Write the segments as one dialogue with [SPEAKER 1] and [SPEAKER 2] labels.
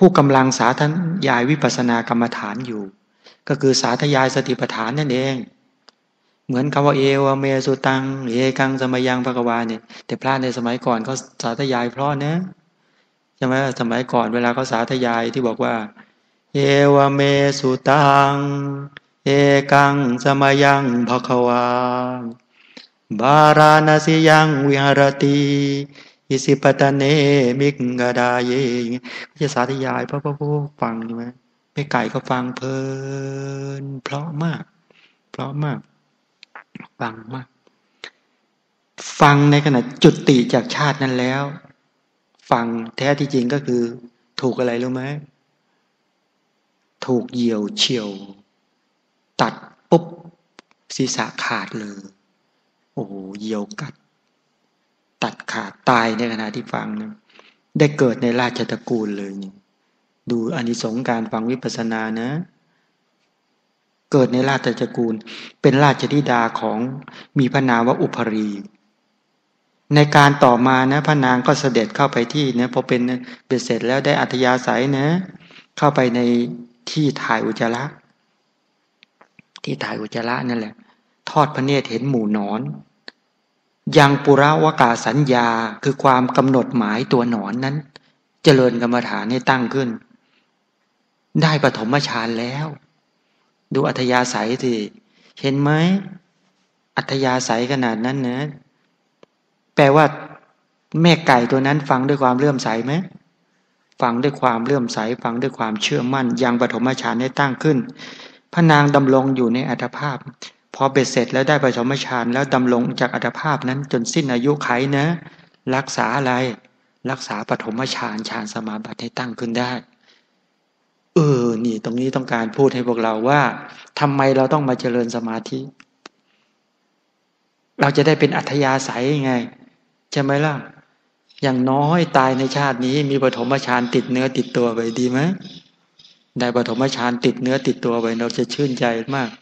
[SPEAKER 1] ผู้กำลังสาธยายวิปัสสนากรรมฐานอยู่ก็คือสาธยายสติปัฏฐานนั่นเองเหมือนคำว่าเอวเมสุตังเอกังสมยังภควาเนี่ยแต่พระในสมัยก่อนเขาสาธยายเพราะนะใช่ไหมสมัยก่อนเวลาเขาสาธยายที่บอกว่าเอวเมสุตังเอกังสมยังภควาบาราณสียังวิหรติอิสิปตะเนมิกกดาเยจะสาธยายเพราะผู้ฟังใช่ไหมแม่ไก่ก็ฟังเพลินเพราะมากเพราะมากฟังมากฟังในขณะจุติจากชาตินั้นแล้วฟังแท้ที่จริงก็คือถูกอะไรรู้ไหมถูกเหยี่ยวเฉี่ยวตัดปุ๊บศีรษะขาดเลยโอ้โหเหยี่ยวกัดตัดขาดตายในขณะที่ฟังนะได้เกิดในราชตระกูลเลยนี่ดูอานิสงส์การฟังวิปัสสนานะเกิดในราชตระกูลเป็นราชธิดาของมีพระนามว่าอุปรีในการต่อมานะพระนางก็เสด็จเข้าไปที่นะพอเป็นเบ็ดเสร็จแล้วได้อัธยาศัยนะเข้าไปในที่ถ่ายอุจจาระที่ถ่ายอุจจาระนั่นแหละทอดพระเนตรเห็นหมู่หนอนยังปุระวกาสัญญาคือความกำหนดหมายตัวหนอนนั้นเจริญกรรมฐานให้ตั้งขึ้นได้ปฐมฌานแล้วดูอัธยาศัยสิเห็นไหมอัธยาศัยขนาดนั้นนะแปลว่าแม่ไก่ตัวนั้นฟังด้วยความเลื่อมใสไหมฟังด้วยความเลื่อมใสฟังด้วยความเชื่อมั่นยังปฐมฌานให้ตั้งขึ้นพระนางดำรงอยู่ในอัตภาพพอเบ็ดเสร็จแล้วได้ปฐมฌานแล้วดำรงจากอัตภาพนั้นจนสิ้นอายุไขนะรักษาอะไรรักษาปฐมฌานฌานสมาบัติให้ตั้งขึ้นได้นี่ตรงนี้ต้องการพูดให้พวกเราว่าทำไมเราต้องมาเจริญสมาธิเราจะได้เป็นอัธยาศัยไงใช่ไหมล่ะอย่างน้อยตายในชาตินี้มีปฐมฌานติดเนื้อติดตัวไปดีไหมได้ปฐมฌานติดเนื้อติดตัวไปเราจะชื่นใจมาก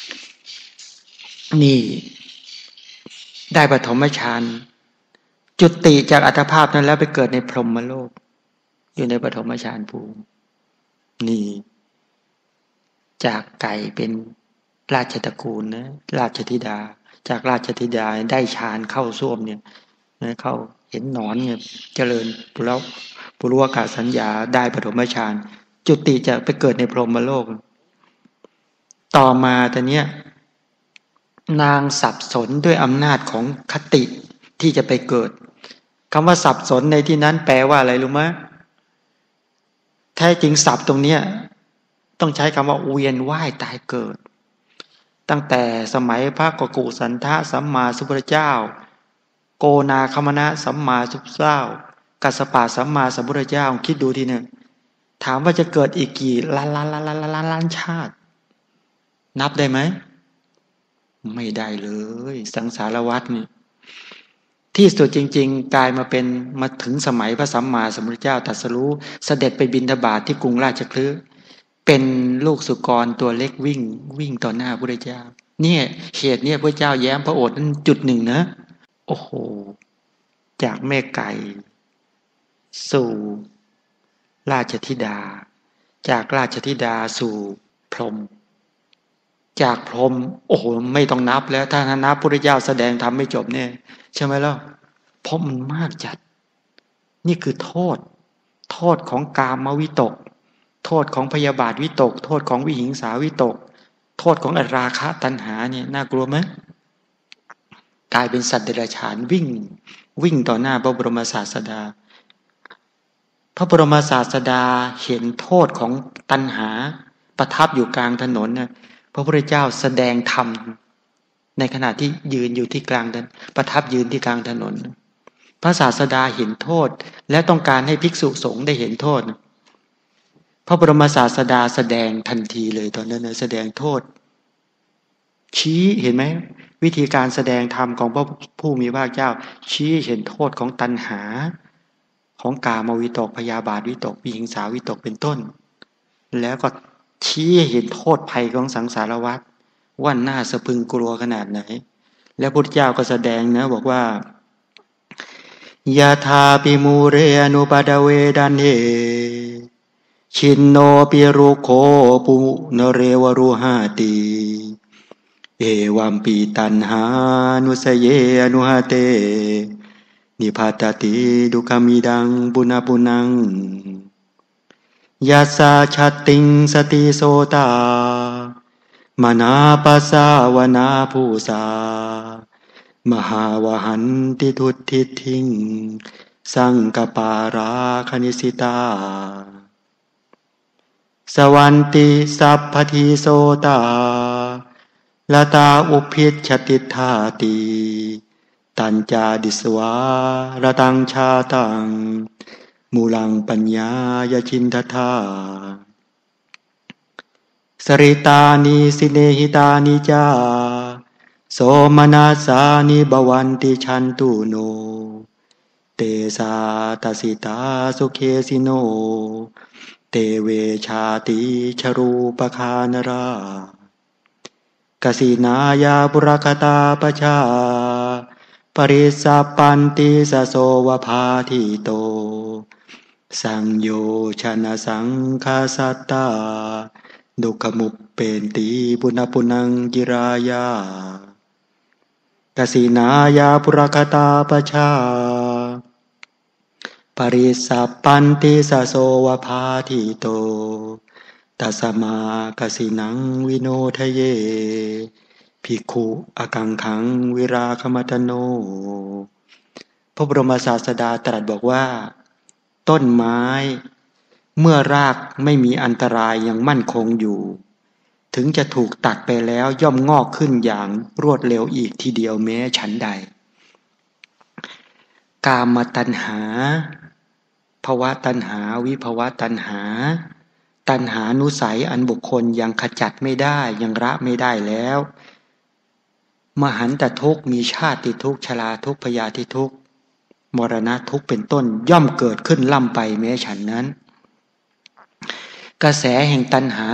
[SPEAKER 1] นี่ได้ปฐมฌานจุติจากอัตภาพนั้นแล้วไปเกิดในพรหมโลกอยู่ในปฐมฌานภูมินี่จากไก่เป็นราชตระกูลนะราชธิดาจากราชธิดาได้ฌานเข้าส้วมเนี่ยนะเข้าเห็นหนอนเนี่ยเจริญปุรุวกาสัญญาได้ปฐมฌานจุติจะไปเกิดในพรหมโลกต่อมาตอนเนี้ยนางสับสนด้วยอำนาจของคติที่จะไปเกิดคำว่าสับสนในที่นั้นแปลว่าอะไรรู้ไหมแท้จริงศัพท์ตรงเนี้ยต้องใช้คำว่าเวียนว่ายตายเกิดตั้งแต่สมัยพระกกุสันทะสัมมาสัมพุทธเจ้าโกนาคมนะสัมมาสัมพุทธเจ้ากัสสปะสัมมาสัมพุทธเจ้าคิดดูทีหนึ่งถามว่าจะเกิดอีกกี่ล้านชาตินับได้ไหมไม่ได้เลยสังสารวัฏนี่ที่สุดจริงๆกลายมาถึงสมัยพระสัมมาสัมพุทธเจ้าตรัสรู้เสด็จไปบิณฑบาตที่กรุงราชคฤห์เป็นลูกสุกรตัวเล็กวิ่งต่อหน้าพระพุทธเจ้าเนี่ยเหตุเนี่ยพระเจ้าแย้มพระโอษฐ์นั้นจุดหนึ่งนะโอ้โหจากแม่ไก่สู่ราชธิดาจากราชธิดาสู่พรหมจากพรหมโอ้โหไม่ต้องนับแล้วถ้านับพระพุทธเจ้าแสดงธรรมไม่จบเนี่ยใช่ไหมล่ะเพราะมันมากจัดนี่คือโทษของกามวิตกโทษของพยาบาทวิตกโทษของวิหิงสาวิตกโทษของอราคะตัณหาเนี่ยน่ากลัวไหมกลายเป็นสัตว์เดรัจฉานวิ่งต่อหน้าพระบรมศาสดาพระบรมศาสดาเห็นโทษของตัณหาประทับอยู่กลางถนนเนี่ยพระพุทธเจ้าแสดงธรรมในขณะที่ยืนอยู่ที่กลางถนนประทับยืนที่กลางถนนพระศาสดาเห็นโทษและต้องการให้ภิกษุสงฆ์ได้เห็นโทษพระบรมศาสดาแสดงทันทีเลยตอนนั้นแสดงโทษชี้เห็นไหมวิธีการแสดงธรรมของพระผู้มีพระเจ้าชี้เห็นโทษของตัณหาของกามวิตกพยาบาทวิตกวิหิงสาวิตกเป็นต้นแล้วก็ชี้เห็นโทษภัยของสังสารวัฏว่าน่าสะพึงกลัวขนาดไหนแล้วพระพุทธเจ้าก็แสดงนะบอกว่ายาธาปิมูเรอนุปดเวดันเฮชินโนปิรุโคปุนเรวรุหาติเอวัมปีตันหานุสเยอนุหะเตนิพพตติดุขมิดังปุณปุนังยัสสะชัตติงสติโสตามนาปัสสาวนาภูสามหาวหันติทุตทิทิงสังกปาราคณิสิตาสวันติสัพพทิโสตาลตาอุพิชติธาติตัญจาดิสวาระตังชาตังมูลังปัญญายชินทธาสริตานิสิเนหิตานิจาโสมนัสสานิบวันติชันตุโนเตสาตสิตาสุเคสิโนเตเวชาติชรูปคานรากสินายาบุรคตาปชาปริสัพปันติสโสวภาทิโตสังโยชนะสังคาสัตตาดุขมุปเปนติปุณปุนังกิรายากสินายาบุรคตาปชาปริสัพปันติสโสวภาทิโตตัสมากสินังวิโนทะเยภิกขุอกังขังวิราคมัตโนพระบรมศาสดาตรัสบอกว่าต้นไม้เมื่อรากไม่มีอันตรายยังมั่นคงอยู่ถึงจะถูกตัดไปแล้วย่อมงอกขึ้นอย่างรวดเร็วอีกทีเดียวแม้ฉันใดกามตัณหาภวตัณหาวิภวตัณหาตัณหานุสัยอันบุคคลยังขจัดไม่ได้ยังละไม่ได้แล้วมหันตทุกข์มีชาติทุกข์ชราทุกข์พยาธิทุกข์มรณะทุกข์เป็นต้นย่อมเกิดขึ้นล่ำไปแม้ฉันนั้นกระแสแห่งตัณหา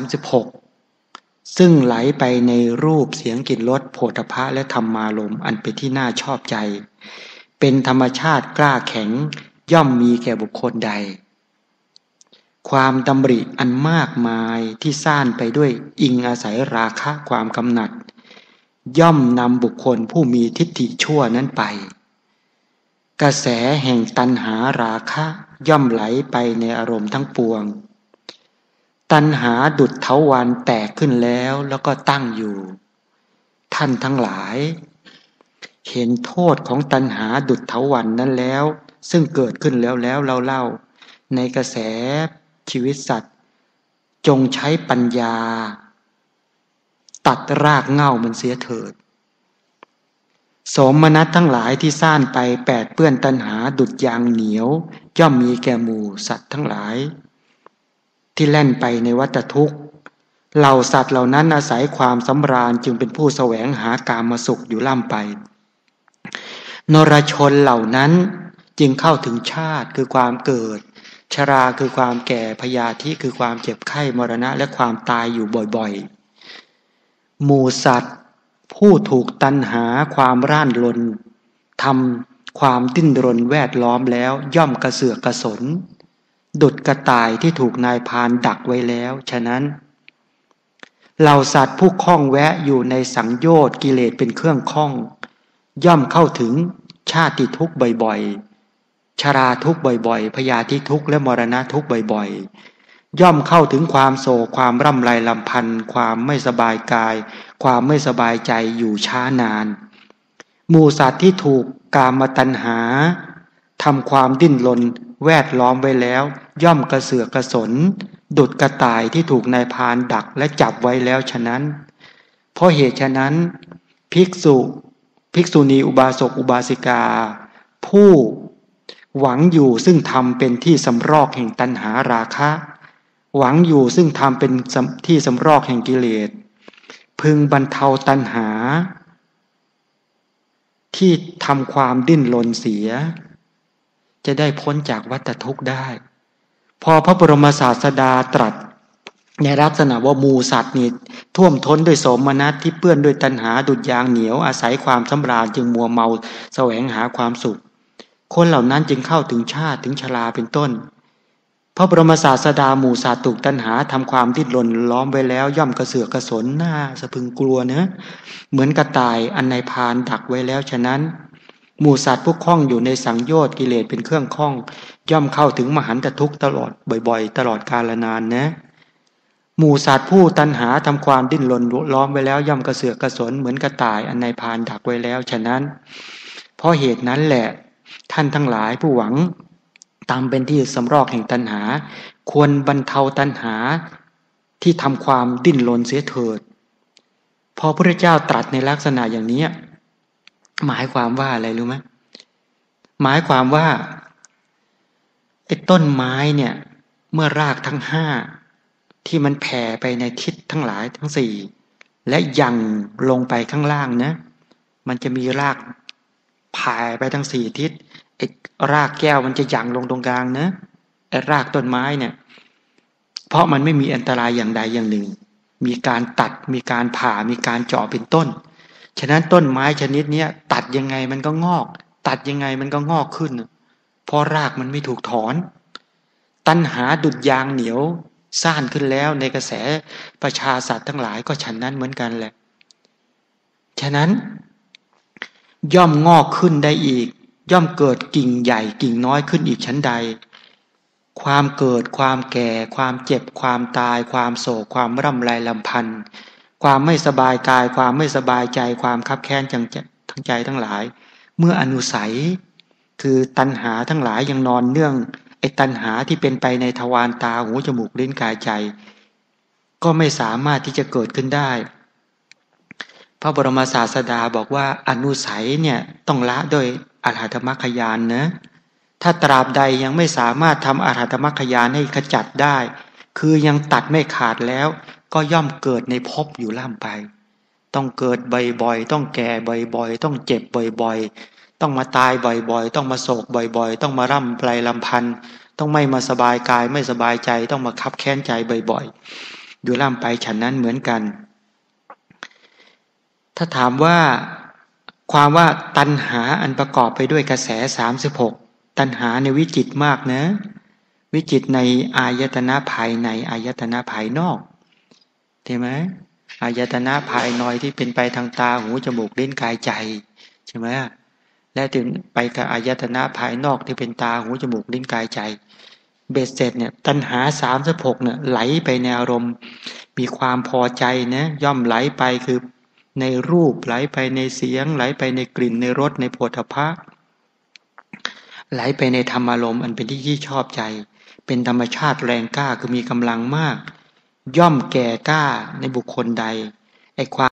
[SPEAKER 1] 36ซึ่งไหลไปในรูปเสียงกลิ่นรสโผฏฐัพพะและธรรมารมณ์อันเป็นที่น่าชอบใจเป็นธรรมชาติกล้าแข็งย่อมมีแก่บุคคลใดความดำริอันมากมายที่ซ่านไปด้วยอิงอาศัยราคะความกำหนัดย่อมนำบุคคลผู้มีทิฏฐิชั่วนั้นไปกระแสแห่งตัณหาราคะย่อมไหลไปในอารมณ์ทั้งปวงตัณหาดุจเถาวัลย์แตกขึ้นแล้วก็ตั้งอยู่ท่านทั้งหลายเห็นโทษของตัณหาดุจเถาวัลย์นั้นแล้วซึ่งเกิดขึ้นแล้วเราเล่าในกระแสชีวิตสัตว์จงใช้ปัญญาตัดรากเหง้ามันเสียเถิดโสมนัสทั้งหลายที่ซ่านไปแปดเปื้อนตัณหาดุจยางเหนียวย่อมมีแก่หมู่สัตว์ทั้งหลายที่แล่นไปในวัฏทุกข์เหล่าสัตว์เหล่านั้นอาศัยความสำราญจึงเป็นผู้แสวงหากามสุขอยู่ล่ำไปนรชนเหล่านั้นจึงเข้าถึงชาติคือความเกิดชราคือความแก่พยาธิคือความเจ็บไข้มรณะและความตายอยู่บ่อยๆหมู่สัตว์ผู้ถูกตัณหาความร่านรนทำความดิ้นรนแวดล้อมแล้วย่อมกระเสือกกระสนดุจกระต่ายที่ถูกนายพรานดักไว้แล้วฉะนั้นเหล่าสัตว์ผู้คล้องแวะอยู่ในสังโยชน์กิเลสเป็นเครื่องคล้องย่อมเข้าถึงชาติทุกข์บ่อยๆชราทุกข์บ่อยๆพยาธิทุกข์และมรณะทุกข์บ่อยๆย่อมเข้าถึงความโศกความร่ำไรรำพันความไม่สบายกายความไม่สบายใจอยู่ช้านานหมู่สัตว์ที่ถูกกามตัณหาทำความดิ้นรนแวดล้อมไว้แล้วย่อมกระเสือกกระสนดุจกระต่ายที่ถูกนายพรานดักและจับไว้แล้วฉะนั้นเพราะเหตุฉะนั้นภิกษุณีอุบาสกอุบาสิกาผู้หวังอยู่ซึ่งธรรมเป็นที่สำรอกแห่งตัณหาราคะหวังอยู่ซึ่งธรรมเป็นที่สำรอกแห่งกิเลสพึงบรรเทาตัณหาที่ทำความดิ้นรนเสียจะได้พ้นจากวัฏทุกข์ได้พอพระบรมศาสดาตรัสในลักษณะว่าหมู่สัตว์นี่ท่วมท้นด้วยโสมนัสที่เปื้อนด้วยตัณหาดุจยางเหนียวอาศัยความสำราญจึงมัวเมาแสวงหาความสุขคนเหล่านั้นจึงเข้าถึงชาติถึงชราเป็นต้นพระบรมศาสดาหมู่สัตว์ถูกตัณหาทำความดิ้นรนล้อมไว้แล้วย่อมกระเสือกกระสนหน้าสะพึงกลัวเนะเหมือนกระต่ายอันนายพรานดักไว้แล้วฉะนั้นหมู่สัตว์ผู้คล้องอยู่ในสังโยชน์กิเลสเป็นเครื่องคล้องย่อมเข้าถึงมหันตทุกข์ตลอดบ่อยๆตลอดกาลนานนะหมู่สัตว์ผู้ตัณหาทำความดิ้นรนล้อมไว้แล้วย่อมกระเสือกกระสนเหมือนกระต่ายอันนายพรานดักไว้แล้วฉะนั้นเพราะเหตุนั้นแหละท่านทั้งหลายผู้หวังตามเป็นที่สำรอกแห่งตัณหาควรบรรเทาตัณหาที่ทำความดิ้นรนเสียเถิดพอพระพุทธเจ้าตรัสในลักษณะอย่างนี้หมายความว่าอะไรรู้ไหมหมายความว่าไอ้ต้นไม้เนี่ยเมื่อรากทั้งห้าที่มันแผ่ไปในทิศทั้งหลายทั้งสี่และยังลงไปข้างล่างนะมันจะมีรากผ่ายไปทั้งสี่ทิศไอ้รากแก้วมันจะยังลงตรงกลางนะไอ้รากต้นไม้เนี่ยเพราะมันไม่มีอันตรายอย่างใดอย่างหนึ่งมีการตัดมีการผ่ามีการเจาะเป็นต้นฉะนั้นต้นไม้ชนิดนี้ตัดยังไงมันก็งอกตัดยังไงมันก็งอกขึ้นเพราะรากมันไม่ถูกถอนตัณหาดุจยางเหนียวซ่านขึ้นแล้วในกระแสประชาสัตว์ทั้งหลายก็ฉันนั้นเหมือนกันแหละฉะนั้นย่อมงอกขึ้นได้อีกย่อมเกิดกิ่งใหญ่กิ่งน้อยขึ้นอีกชั้นใดความเกิดความแก่ความเจ็บความตายความโศกความร่ำไรรำพันความไม่สบายกายความไม่สบายใจความคับแค้นทั้งใจทั้งหลายเมื่ออนุสัยคือตัณหาทั้งหลายยังนอนเนื่องไอ้ตัณหาที่เป็นไปในทวารตาหูจมูกลิ้นกายใจก็ไม่สามารถที่จะเกิดขึ้นได้พระบรมศาสดาบอกว่าอนุสัยเนี่ยต้องละโดยอรหัตมรรคญาณนะถ้าตราบใดยังไม่สามารถทำอรหัตมรรคญาณให้ขจัดได้คือยังตัดไม่ขาดแล้วก็ย่อมเกิดในภพอยู่ล่ำไปต้องเกิดบ่อยๆต้องแก่บ่อยๆต้องเจ็บบ่อยๆต้องมาตายบ่อยๆต้องมาโศกบ่อยๆต้องมาร่ำไรรำพันต้องไม่มาสบายกายไม่สบายใจต้องมาคับแค้นใจบ่อยๆอยู่ล่ำไปฉันนั้นเหมือนกันถ้าถามว่าความว่าตัณหาอันประกอบไปด้วยกระแส36ตัณหาในวิจิตรมากนะวิจิตรในอายตนะภายในอายตนะภายนอกใช่ไหมอายตนะภายในที่เป็นไปทางตาหูจมูกลิ้นกายใจใช่ไหมและถึงไปกับอายตนะภายนอกที่เป็นตาหูจมูกลิ้นกายใจเบ็ดเสร็จเนี่ยตัณหา36เนี่ยไหลไปในอารมณ์มีความพอใจนะย่อมไหลไปคือในรูปไหลไปในเสียงไหลไปในกลิ่นในรสในโผฏฐัพพะไหลไปในธรรมอารมณ์อันเป็นที่ชอบใจเป็นธรรมชาติแรงกล้าคือมีกำลังมากย่อมแก่กล้าในบุคคลใดไอ้ความ